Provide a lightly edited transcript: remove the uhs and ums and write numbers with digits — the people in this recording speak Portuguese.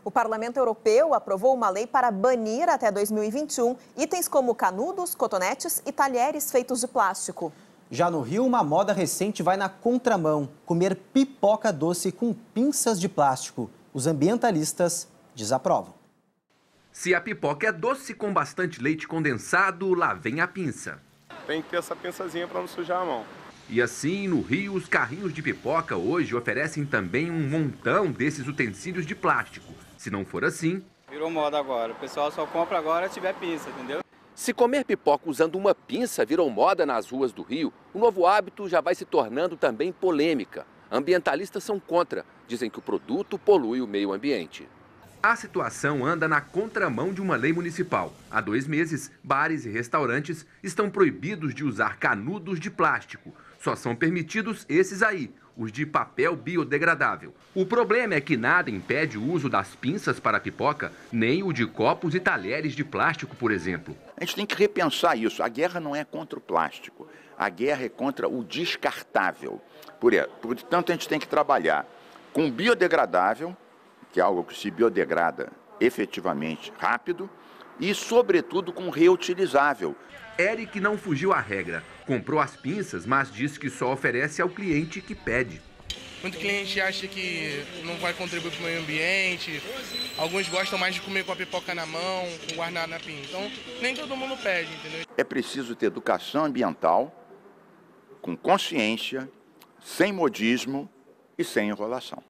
O Parlamento Europeu aprovou uma lei para banir até 2021 itens como canudos, cotonetes e talheres feitos de plástico. Já no Rio, uma moda recente vai na contramão: comer pipoca doce com pinças de plástico. Os ambientalistas desaprovam. Se a pipoca é doce com bastante leite condensado, lá vem a pinça. Tem que ter essa pinçazinha para não sujar a mão. E assim, no Rio, os carrinhos de pipoca hoje oferecem também um montão desses utensílios de plástico. Se não for assim... Virou moda agora. O pessoal só compra agora se tiver pinça, entendeu? Se comer pipoca usando uma pinça virou moda nas ruas do Rio, o novo hábito já vai se tornando também polêmica. Ambientalistas são contra. Dizem que o produto polui o meio ambiente. A situação anda na contramão de uma lei municipal. Há 2 meses, bares e restaurantes estão proibidos de usar canudos de plástico. Só são permitidos esses aí, os de papel biodegradável. O problema é que nada impede o uso das pinças para pipoca, nem o de copos e talheres de plástico, por exemplo. A gente tem que repensar isso. A guerra não é contra o plástico, a guerra é contra o descartável. Portanto, a gente tem que trabalhar com biodegradável, que é algo que se biodegrada efetivamente rápido, e, sobretudo, com reutilizável. Eric não fugiu à regra. Comprou as pinças, mas diz que só oferece ao cliente que pede. Muito cliente acha que não vai contribuir para o meio ambiente. Alguns gostam mais de comer com a pipoca na mão, com guardanapo. Então, nem todo mundo pede, entendeu? É preciso ter educação ambiental, com consciência, sem modismo e sem enrolação.